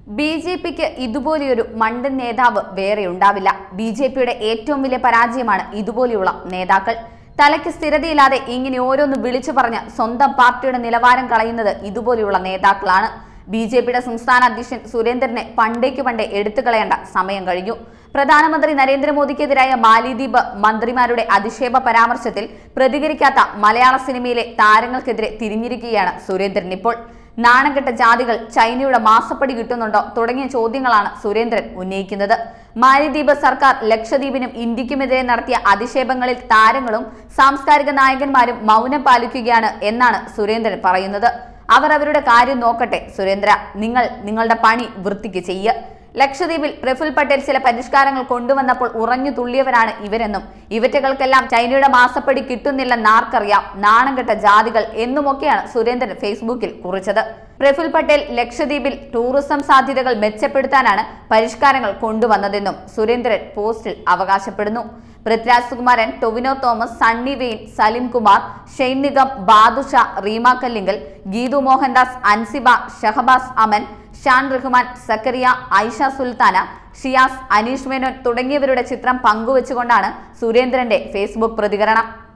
ബി.ജെ.പിക്ക് ഇതുപോലെയൊരു മണ്ടൻ നേതാവ് വേറെ ഉണ്ടാവില്ല. ബി.ജെ.പിയുടെ ഏറ്റവും വലിയ പരാജയമാണ് ഇതുപോലെയുള്ള നേതാക്കൾ. തലയ്ക്ക് സ്ഥിരതയില്ലാതെ ഇങ്ങനെ ഓരോന്ന് വിളിച്ചു പറഞ്ഞ് സ്വന്തം പാർട്ടിയുടെ നിലവാരം കളയുന്നത് ഇതുപോലെയുള്ള നേതാക്കളാണ്. ബി.ജെ.പിയുടെ സംസ്ഥാന അധ്യക്ഷൻ സുരേന്ദ്രനെ പണ്ടേ എടുത്തു കളയേണ്ട സമയം കഴിഞ്ഞു. പ്രധാനമന്ത്രി നരേന്ദ്രമോദിക്കെതിരായ മാലിദ്വീപ് മന്ത്രിമാരുടെ അധിക്ഷേപ പരാമർശത്തിൽ പ്രതികരിക്കാത്ത മലയാള സിനിമയിലെ താരങ്ങൾക്കെതിരെ തിരിഞ്ഞിരിക്കുകയാണ് സുരേന്ദ്രൻ ഇപ്പോൾ. നാണംകെട്ട ജാതികൾ ചൈനയുടെ മാസപ്പടി കിട്ടുന്നുണ്ടോ തുടങ്ങിയ ചോദ്യങ്ങളാണ് സുരേന്ദ്രൻ ഉന്നയിക്കുന്നത്. മാലിദ്വീപ് സർക്കാർ ലക്ഷദ്വീപിനും ഇന്ത്യക്കുമെതിരെ നടത്തിയ അധിക്ഷേപങ്ങളിൽ താരങ്ങളും സാംസ്കാരിക നായകന്മാരും മൗനം പാലിക്കുകയാണ് എന്നാണ് സുരേന്ദ്രൻ പറയുന്നത്. അവർ അവരുടെ കാര്യം നോക്കട്ടെ സുരേന്ദ്ര, നിങ്ങളുടെ പണി വൃത്തിക്ക് ചെയ്യുക. ലക്ഷദ്വീപിൽ പ്രഫുൽ പട്ടേൽ ചില പരിഷ്കാരങ്ങൾ കൊണ്ടുവന്നപ്പോൾ ഉറഞ്ഞു തുള്ളിയവരാണ് ഇവരെന്നും ഇവറ്റകൾക്കെല്ലാം ചൈനയുടെ മാസപ്പടി കിട്ടുന്നില്ലെന്ന് ആർക്കറിയാം, നാണംകെട്ട ജാതികൾ എന്നുമൊക്കെയാണ് സുരേന്ദ്രൻ ഫേസ്ബുക്കിൽ കുറിച്ചത്. പ്രഫുൽ പട്ടേൽ ലക്ഷദ്വീപിൽ ടൂറിസം സാധ്യതകൾ മെച്ചപ്പെടുത്താനാണ് പരിഷ്കാരങ്ങൾ കൊണ്ടുവന്നതെന്നും സുരേന്ദ്രൻ പോസ്റ്റിൽ അവകാശപ്പെടുന്നു. പൃഥ്വിരാജ് സുകുമാരൻ, ടൊവിനോ തോമസ്, സണ്ണി വെയിൻ, സലിം കുമാർ, ഷെയ്ൻ നിഗം, ബാദുഷ, റീമ കല്ലിങ്കൽ, ഗീതു മോഹൻദാസ്, അൻസിബ, ഷഹബാസ് അമൻ, ഷാൻ റഹ്മാൻ, സക്കറിയ, ഐഷ സുൽത്താന, ഷിയാസ്, അനീഷ് മേനോൻ തുടങ്ങിയവരുടെ ചിത്രം പങ്കുവച്ചുകൊണ്ടാണ് സുരേന്ദ്രന്റെ ഫേസ്ബുക്ക് പ്രതികരണം.